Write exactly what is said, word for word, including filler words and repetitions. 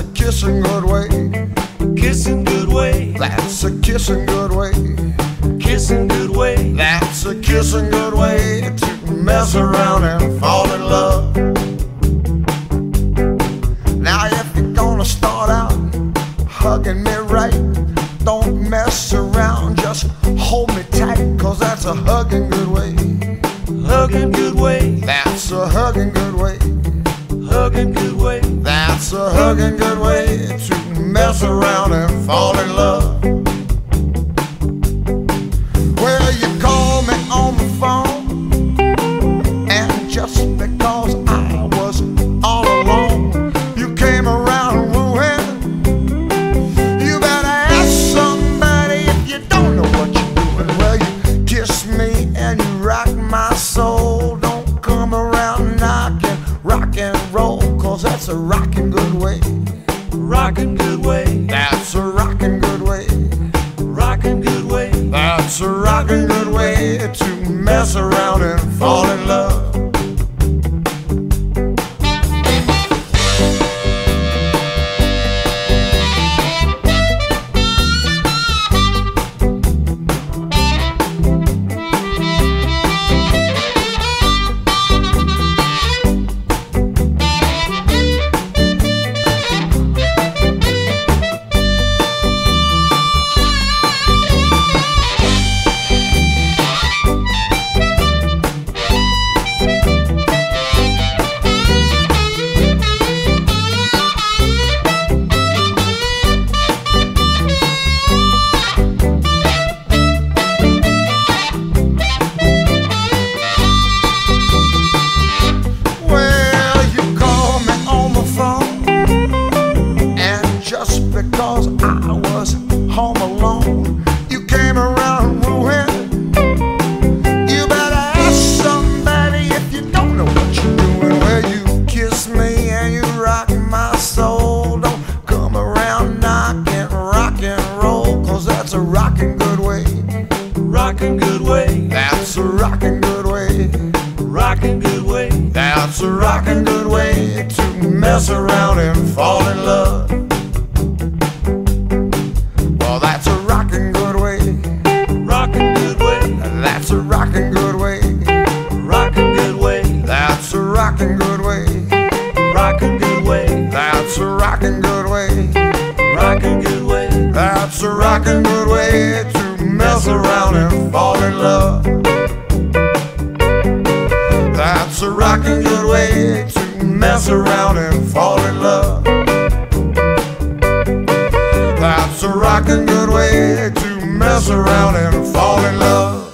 kissing good way. Kissing good way. That's a kissing good way. Kissing good way. That's a kissing good way to mess around and fall in love. Now if you're gonna start out hugging me right, don't mess around, just hold me tight, cause that's a hugging good way. Hugging good way. That's a hugging good way. Hugging good way. That's a hugging good way to mess around and fall in love. Well, you call me on the phone, and just because I was all alone, you came around wooing. You better ask somebody if you don't know what you're doing. Well, you kiss me and you rock my soul. Don't come around knocking, rock and roll, cause that's a rockin' good way. Rocking good way. That's a rockin' good way. Rocking good way. That's a rockin' good way to mess around and fall in love. Because I was home alone, you came around wooing. You better ask somebody if you don't know what you're doing. Well, you kiss me and you rock my soul. Don't come around knocking, rock and roll, cause that's a rockin' good way. Rocking good way. That's a rockin' good way. Rocking good way. That's a rockin' good way to mess around and fall in love. That's a rockin' good way. Rocking good way. That's a rockin' good way. Rocking good way. That's a rockin' good way. Rocking good way. That's a rockin' good way. Rocking good way. That's a rockin' good way to mess around and fall in love. That's a rockin' good way to mess around and fall in love. That's a rockin' good way to mess around and fall in love.